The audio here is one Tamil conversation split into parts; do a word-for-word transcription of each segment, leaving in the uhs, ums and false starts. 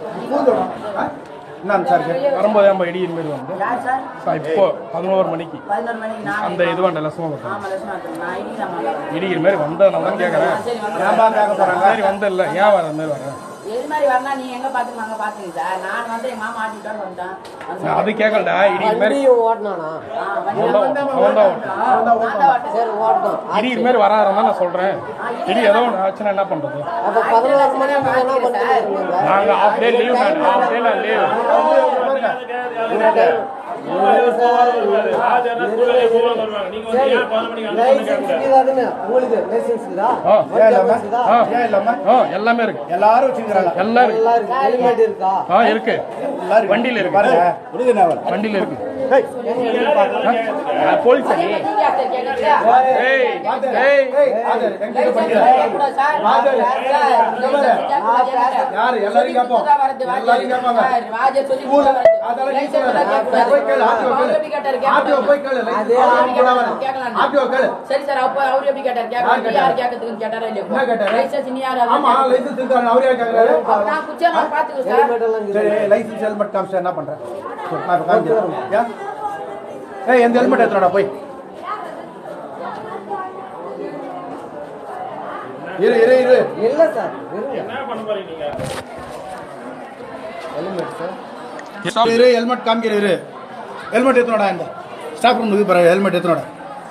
என்னங்க சார் வரும்போது இடி இனிமேல் வந்து சார் இப்போ பதினோரு மணிக்கு அந்த இது வேண்ட லட்சம் இடி இனிமேல் வந்ததுனால தான் கேட்குறேன் ஏன்பா கேட்க போகிறாங்க சரி வந்து இல்லை ஏன் வர மாதிரி வரேன் அது கேட்கலடா இடி மாதிரி இடி மாதிரி வராருன்னு நான் சொல்றேன் இடி ஏதோ ஒன்று ஆச்சுன்னா என்ன பண்றது நாங்க half day leave half day leave எல்லாமே இருக்கு எல்லாரும் இருக்கு வண்டியில இருக்கு வண்டியில இருக்கு போலீஸ் சரி சார் அப்ப அவரு எப்படி கேட்டாரு யார் கேட்கறதுக்கு கேட்டாரா இல்லையா லைசன்ஸ் நீ யார் ஆமா லைசன்ஸ் இருக்காரு அவரே கேக்குறாரு நான் குச்சா நான் பாத்துக்கோ சார் சரி லைசன்ஸ் ஹெல்மெட் காமிச்சா என்ன பண்ற நான் காமிக்கிறேன் யா ஏய் இந்த ஹெல்மெட் எடுத்துடா போய் இரு இரு இரு இல்ல சார் என்ன பண்ண போறீங்க நீங்க ஹெல்மெட் சார் இரு ஹெல்மெட் காமிக்கிற இரு ஹெல்மெட் எடுத்துடா இந்த ஸ்டாப் ரூம் இது பாரு ஹெல்மெட் எடுத்துடா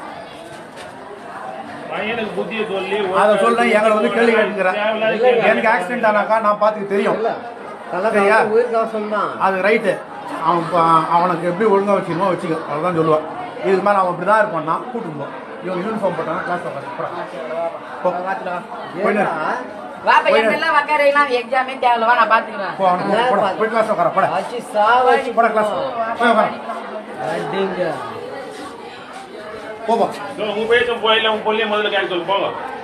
எனக்கு புத்திய சொல்லி அத சொல்றேன் எங்களை வந்து கேள்வி கேட்கிறேன் எனக்கு ஆக்சிடென்ட் ஆனாக்கா நான் பாத்துக்கு தெரியும் சரியா உயிர்காசம் சொன்னான் அது ரைட்டு அவன் அவனுக்கு எப்படி ஒழுங்கா வச்சுக்கணுமோ வச்சுக்க அவ்வளோதான் சொல்லுவான் இதுக்கு மேலே அவன் இப்படி தான் இருப்பான்னா கூட்டிட்டு போ இவன் யூனிஃபார்ம் போட்டானா கிளாஸ் போங்க உங்க பேச்சும் போயில உங்க பொல்லிய முதல்ல கேட்க சொல்லு போங்க